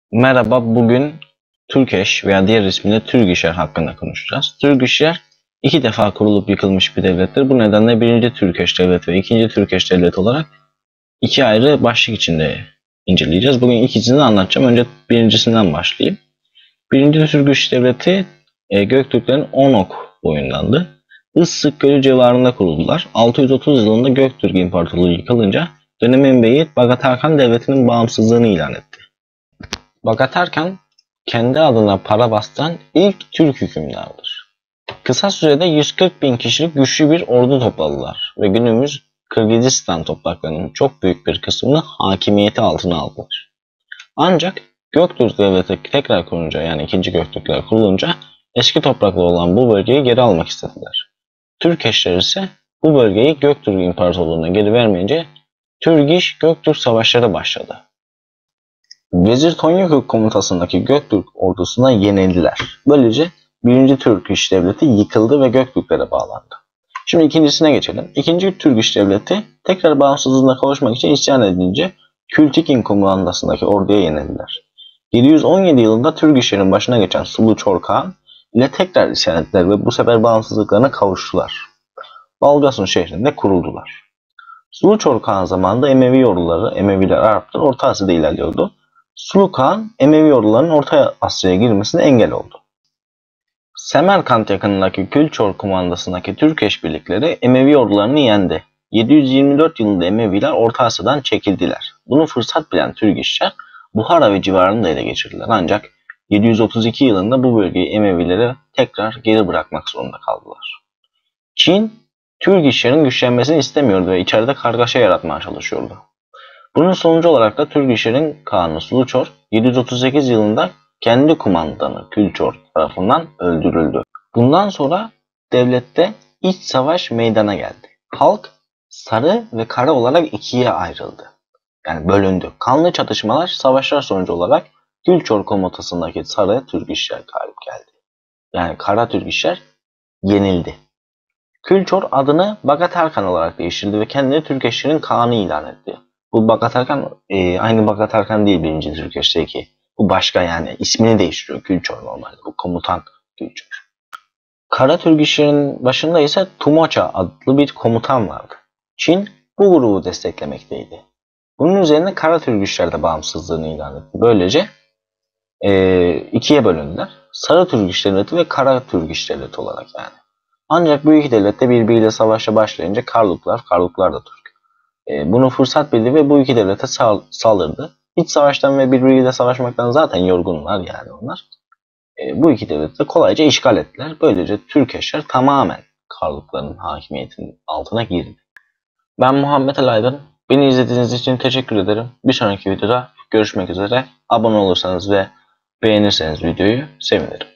Merhaba, bugün Türkeş veya diğer ismiyle Türgişer hakkında konuşacağız. Türgişer iki defa kurulup yıkılmış bir devlettir. Bu nedenle birinci Türkeş Devleti ve ikinci Türkeş Devleti olarak iki ayrı başlık içinde inceleyeceğiz. Bugün ikisini anlatacağım. Önce birincisinden başlayayım. Birinci Türkeş Devleti Göktürklerin Onok boyundandı. Issık Gölü civarında kuruldular. 630 yılında Göktürk İmparatorluğu yıkılınca dönemin beyi Bagatarkan Devleti'nin bağımsızlığını ilan etti. Bagatarkan kendi adına para bastıran ilk Türk hükümdarıdır. Kısa sürede 140 bin kişilik güçlü bir ordu topladılar ve günümüz Kırgızistan topraklarının çok büyük bir kısmını hakimiyeti altına aldılar. Ancak Göktürk Devleti tekrar kurulunca, yani 2. Göktürkler kurulunca eski topraklı olan bu bölgeyi geri almak istediler. Türkeşler ise bu bölgeyi Göktürk İmparatorluğu'na geri vermeyince Türgiş-Göktürk savaşları başladı. Vezir Tonyukuk komutasındaki Göktürk ordusuna yenildiler. Böylece 1. Türk İş Devleti yıkıldı ve Göktürklere bağlandı. Şimdi ikincisine geçelim. 2. Türk İş Devleti tekrar bağımsızlığına kavuşmak için isyan edince Kültikin komandasındaki orduya yenildiler. 717 yılında Türk İşlerin başına geçen Sulu Çorkağan ile tekrar isyan ettiler ve bu sefer bağımsızlıklarına kavuştular. Balgasun şehrinde kuruldular. Sulu Çorkağan zamanında Emevi orduları, Emeviler Araplar Orta Asya'da ilerliyordu. Sulu Kağan, Emevi ordularının Orta Asya'ya girmesine engel oldu. Semerkant yakınındaki Külçor kumandasındaki Türkeş birlikleri Emevi ordularını yendi. 724 yılında Emeviler Orta Asya'dan çekildiler. Bunu fırsat bilen Türgişler Buhara ve civarını da ele geçirdiler. Ancak 732 yılında bu bölgeyi Emevilere tekrar geri bırakmak zorunda kaldılar. Çin, Türgişlerin güçlenmesini istemiyordu ve içeride kargaşa yaratmaya çalışıyordu. Bunun sonucu olarak da Türgişlerin Kağanı Suluçor 738 yılında kendi kumandanı Külçor tarafından öldürüldü. Bundan sonra devlette iç savaş meydana geldi. Halk sarı ve kara olarak ikiye ayrıldı. Yani bölündü. Kanlı çatışmalar, savaşlar sonucu olarak Külçor komutasındaki sarı Türgişler galip geldi. Yani kara Türgişler yenildi. Külçor adını Bagatarkan olarak değiştirdi ve kendini Türkeşlerin Kağanı ilan etti. Bu Bagatarkan aynı Bagatarkan değil 1. Türkeş'teki. Bu başka, yani ismini değiştiriyor Külçor normalde. Bu komutan Külçor. Kara Türkişlerin başında ise Tumoça adlı bir komutan vardı. Çin bu grubu desteklemekteydi. Bunun üzerine Kara Türkişler de bağımsızlığını ilan etti. Böylece ikiye bölündüler. Sarı Türkiş Devleti ve Kara Türkiş Devleti olarak yani. Ancak bu iki devlet de birbiriyle savaşa başlayınca Karluklar da Türk. Bunu fırsat bildi ve bu iki devlete saldırdı. İç savaştan ve birbiriyle savaşmaktan zaten yorgunlar yani onlar. Bu iki devleti de kolayca işgal ettiler. Böylece Türkeşler tamamen Karlukların hakimiyetinin altına girdi. Ben Muhammed Ali Aydın. Beni izlediğiniz için teşekkür ederim. Bir sonraki videoda görüşmek üzere. Abone olursanız ve beğenirseniz videoyu sevinirim.